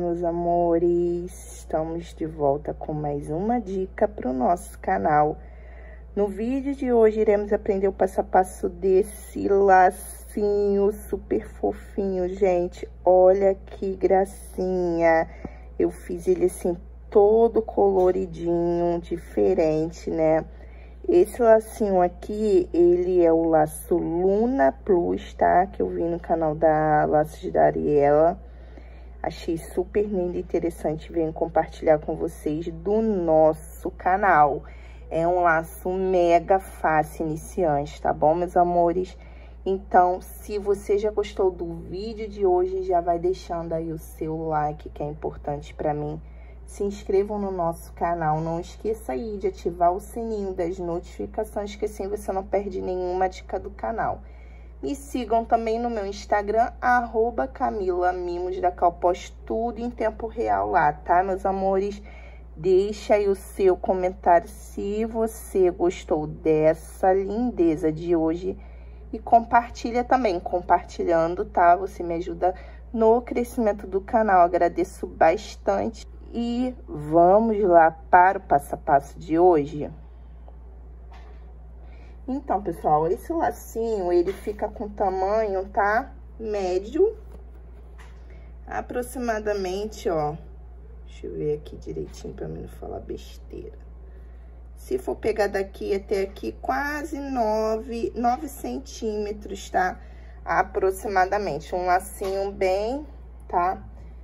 meus amores! Estamos de volta com mais uma dica para o nosso canal. No vídeo de hoje, iremos aprender o passo a passo desse lacinho super fofinho, gente. Olha que gracinha! Eu fiz ele assim, todo coloridinho, diferente, né? Esse lacinho aqui, ele é o laço Luna Plus, tá? Que eu vi no canal da Laços da Ariela. Achei super lindo e interessante, venho compartilhar com vocês do nosso canal. É um laço mega fácil iniciante, tá bom, meus amores? Então, se você já gostou do vídeo de hoje, já vai deixando aí o seu like, que é importante pra mim. Se inscrevam no nosso canal, não esqueça aí de ativar o sininho das notificações, que assim você não perde nenhuma dica do canal. Me sigam também no meu Instagram, @CamilaMimosDaCal, posto tudo em tempo real lá, tá, meus amores? Deixa aí o seu comentário se você gostou dessa lindeza de hoje e compartilha também, compartilhando, tá? Você me ajuda no crescimento do canal, agradeço bastante. E vamos lá para o passo a passo de hoje. Então, pessoal, esse lacinho, ele fica com tamanho, tá? Médio. Aproximadamente, ó. Deixa eu ver aqui direitinho pra mim não falar besteira. Se for pegar daqui até aqui, quase 9 centímetros, tá? Aproximadamente. Um lacinho bem, tá?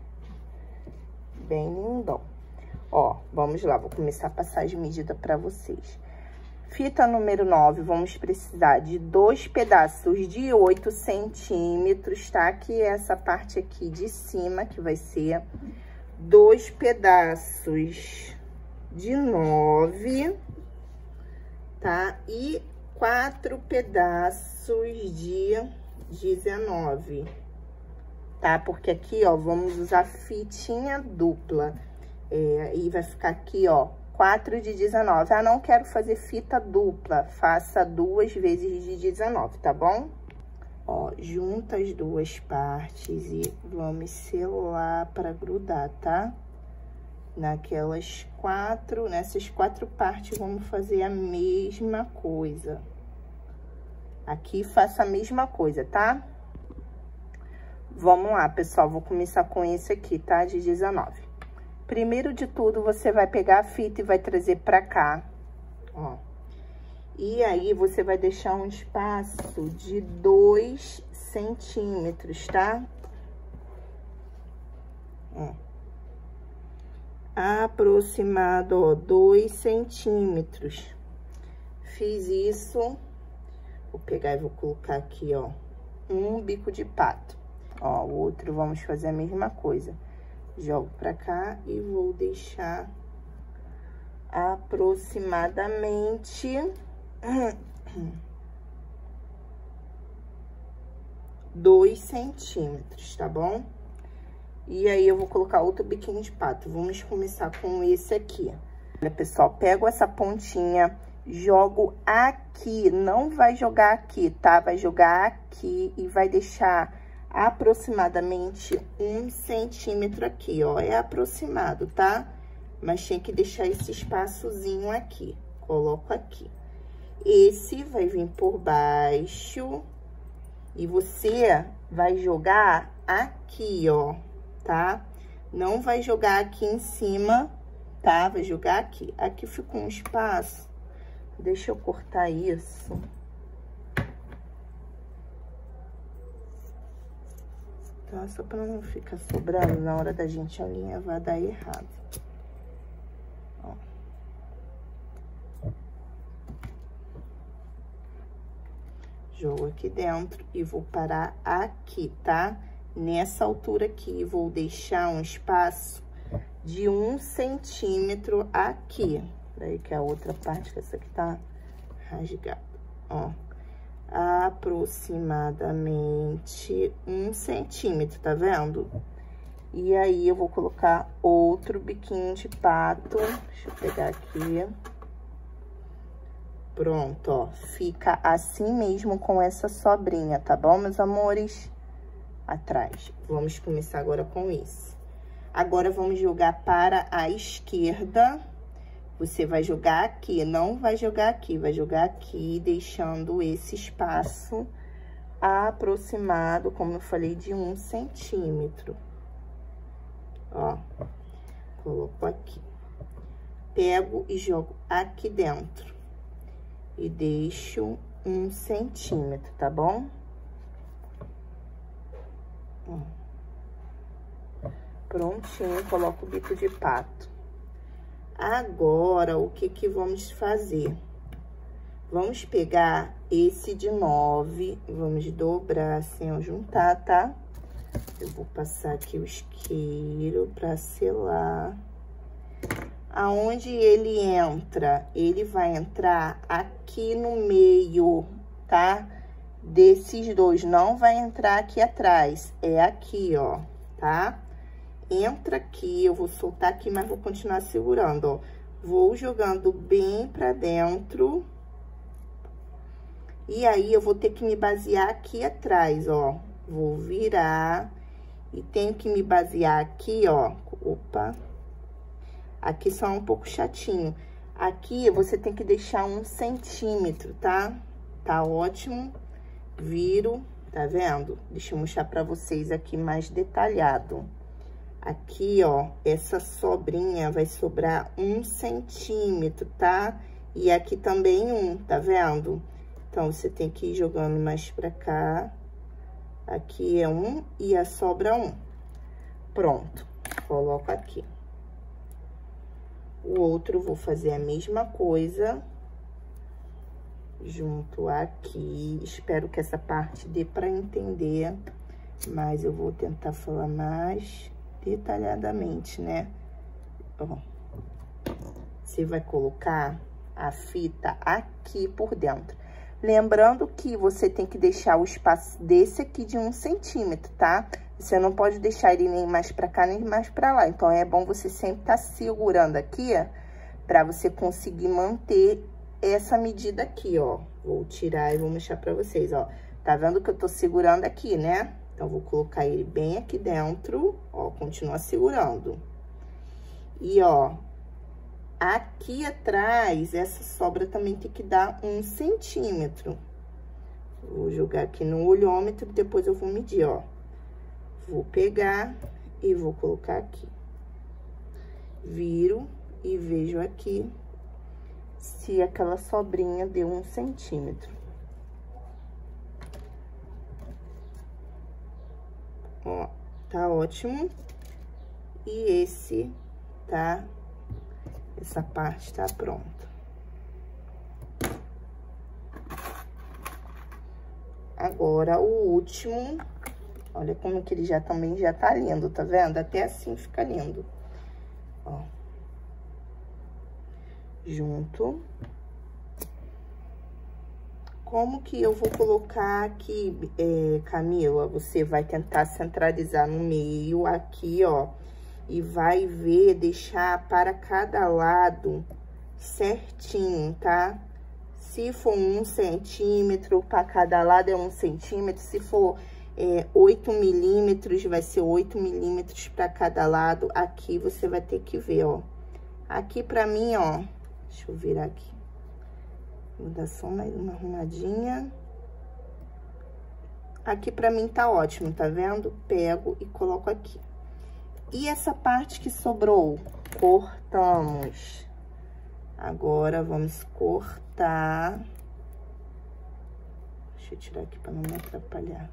Bem lindão. Ó, vamos lá, vou começar a passar as medidas pra vocês. Fita número 9, vamos precisar de 2 pedaços de 8 centímetros, tá? Que é essa parte aqui de cima, que vai ser 2 pedaços de 9, tá? E 4 pedaços de 19. Tá? Porque aqui, ó, vamos usar fitinha dupla. E vai ficar aqui, ó, 4 de 19. Ah, não quero fazer fita dupla. Faça 2 vezes de 19, tá bom? Ó, junta as duas partes e vamos selar para grudar, tá? Nessas 4 partes, vamos fazer a mesma coisa. Aqui, faça a mesma coisa, tá? Vamos lá, pessoal, vou começar com esse aqui, tá? De 19. Primeiro de tudo, você vai pegar a fita e vai trazer pra cá, ó. E aí, você vai deixar um espaço de 2 centímetros, tá? Ó. Aproximado, ó, 2 centímetros. Fiz isso. Vou pegar e vou colocar aqui, ó, um bico de pato. Ó, o outro vamos fazer a mesma coisa. Jogo pra cá e vou deixar aproximadamente 2 centímetros, tá bom? E aí, eu vou colocar outro biquinho de pato. Vamos começar com esse aqui. Olha, pessoal, pego essa pontinha, jogo aqui. Não vai jogar aqui, tá? Vai jogar aqui e vai deixar aproximadamente 1 centímetro aqui, ó. É aproximado, tá? Mas tem que deixar esse espaçozinho aqui. Coloco aqui. Esse vai vir por baixo e você vai jogar aqui, ó, tá? Não vai jogar aqui em cima, tá? Vai jogar aqui. Aqui ficou um espaço. Deixa eu cortar isso. Tá? Só pra não ficar sobrando na hora da gente alinhar, vai dar errado. Ó. Jogo aqui dentro e vou parar aqui, tá? Nessa altura aqui, vou deixar um espaço de 1 centímetro aqui. Daí que a outra parte, que essa aqui tá rasgada, ó. Aproximadamente 1 centímetro, tá vendo? E aí, eu vou colocar outro biquinho de pato. Deixa eu pegar aqui. Pronto, ó. Fica assim mesmo com essa sobrinha, tá bom, meus amores? Atrás. Vamos começar agora com esse. Agora, vamos jogar para a esquerda. Você vai jogar aqui, não vai jogar aqui, vai jogar aqui, deixando esse espaço aproximado, como eu falei, de 1 centímetro. Ó, coloco aqui. Pego e jogo aqui dentro. E deixo 1 centímetro, tá bom? Ó. Prontinho, coloco o bico de pato. Agora, o que vamos fazer? Vamos pegar esse de 9, vamos dobrar assim, ó, juntar, tá? Eu vou passar aqui o isqueiro pra selar. Aonde ele entra? Ele vai entrar aqui no meio, tá? Desses dois, não vai entrar aqui atrás, é aqui, ó, tá? Entra aqui, eu vou soltar aqui, mas vou continuar segurando, ó. Vou jogando bem pra dentro. E aí, eu vou ter que me basear aqui atrás, ó. Vou virar e tenho que me basear aqui, ó. Opa! Aqui só um pouco chatinho. Aqui, você tem que deixar 1 centímetro, tá? Tá ótimo. Viro, tá vendo? Deixa eu mostrar pra vocês aqui mais detalhado. Aqui, ó, essa sobrinha vai sobrar 1 centímetro, tá? E aqui também 1, tá vendo? Então, você tem que ir jogando mais pra cá. Aqui é 1 e a sobra 1. Pronto, coloco aqui. O outro, vou fazer a mesma coisa. Junto aqui. Espero que essa parte dê pra entender. Mas eu vou tentar falar mais detalhadamente, né? Ó. Você vai colocar a fita aqui por dentro. Lembrando que você tem que deixar o espaço desse aqui de 1 centímetro, tá? Você não pode deixar ele nem mais pra cá, nem mais pra lá. Então, é bom você sempre estar segurando aqui, pra você conseguir manter essa medida aqui, ó. Vou tirar e vou mostrar pra vocês, ó. Tá vendo que eu tô segurando aqui, né? Então, vou colocar ele bem aqui dentro, ó, continua segurando. E, ó, aqui atrás, essa sobra também tem que dar 1 centímetro. Vou jogar aqui no olhômetro, depois eu vou medir, ó. Vou pegar e vou colocar aqui. Viro e vejo aqui se aquela sobrinha deu 1 centímetro. Ó, tá ótimo. E esse, tá? Essa parte tá pronta. Agora, o último, olha como que ele já também já tá lindo, tá vendo? Até assim fica lindo. Ó. Junto. Como que eu vou colocar aqui, Camila? Você vai tentar centralizar no meio aqui, ó. E vai ver, deixar para cada lado certinho, tá? Se for 1 centímetro para cada lado é 1 centímetro. Se for 8 milímetros, vai ser 8 milímetros para cada lado. Aqui você vai ter que ver, ó. Aqui pra mim, ó, deixa eu virar aqui. Vou dar só mais uma arrumadinha. Aqui pra mim tá ótimo, tá vendo? Pego e coloco aqui. E essa parte que sobrou, cortamos. Agora, vamos cortar. Deixa eu tirar aqui pra não me atrapalhar.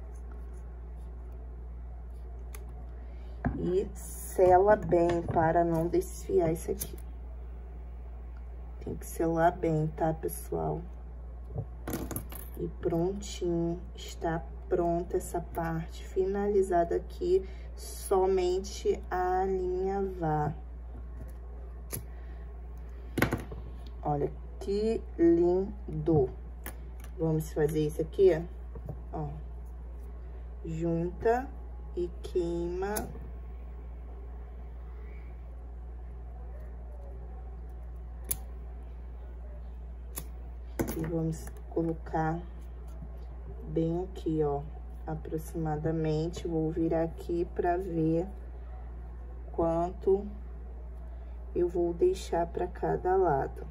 E sela bem para não desfiar isso aqui. Tem que selar bem, tá, pessoal? E prontinho, está pronta essa parte finalizada aqui, somente alinhavar. Olha que lindo. Vamos fazer isso aqui, ó. Junta e queima. E vamos colocar bem aqui, ó, aproximadamente. Vou virar aqui pra ver. Ó, tá ótimo. quanto eu vou deixar para cada lado.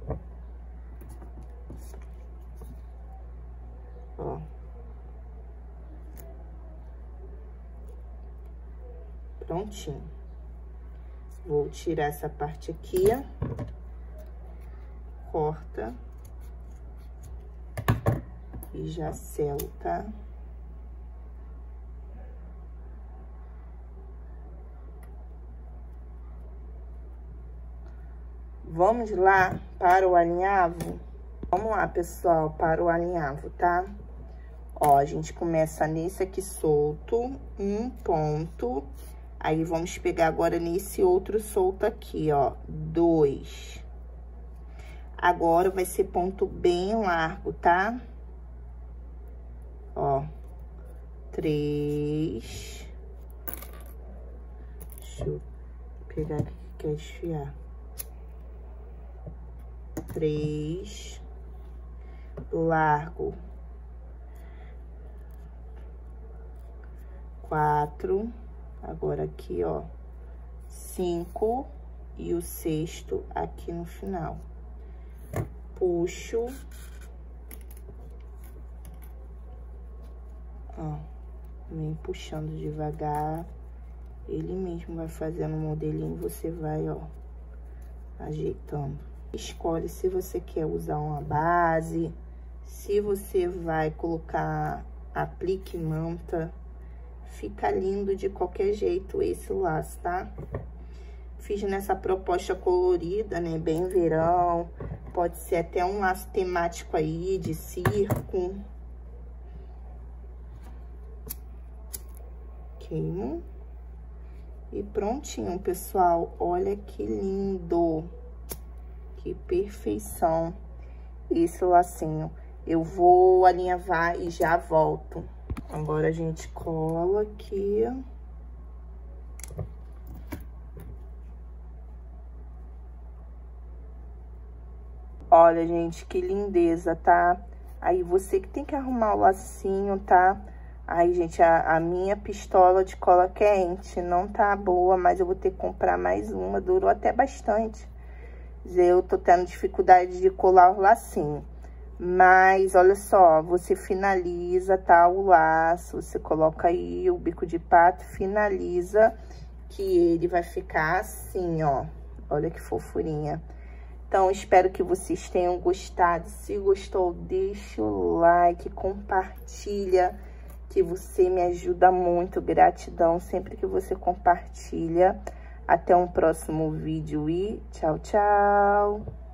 Ó. Prontinho. Vou tirar essa parte aqui, corta e já selo, tá? Vamos lá para o alinhavo? Vamos lá, pessoal, para o alinhavo, tá? Ó, a gente começa nesse aqui solto, um ponto. Aí, vamos pegar agora nesse outro solto aqui, ó, 2. Agora, vai ser ponto bem largo, tá? Ó, 3. Deixa eu pegar aqui que quer desfiar. 3. Largo. 4. Agora, aqui, ó, 5 e o sexto aqui no final. Puxo. Ó, vem puxando devagar. Ele mesmo vai fazendo um modelinho, você vai, ó, ajeitando. Escolhe se você quer usar uma base, se você vai colocar aplique manta. Fica lindo de qualquer jeito esse laço, tá? Fiz nessa proposta colorida, né? Bem verão. Pode ser até um laço temático aí, de circo. Queimo. E prontinho, pessoal. Olha que lindo. Que perfeição esse lacinho. Eu vou alinhavar e já volto. Agora, a gente cola aqui. Olha, gente, que lindeza, tá? Aí, você que tem que arrumar o lacinho, tá? Aí, gente, a minha pistola de cola quente não tá boa, mas eu vou ter que comprar mais uma. Durou até bastante. Eu tô tendo dificuldade de colar o lacinho. Mas, olha só, você finaliza, tá, o laço, você coloca aí o bico de pato, finaliza, que ele vai ficar assim, ó. Olha que fofurinha. Então, espero que vocês tenham gostado. Se gostou, deixa o like, compartilha, que você me ajuda muito. Gratidão sempre que você compartilha. Até um próximo vídeo e tchau, tchau!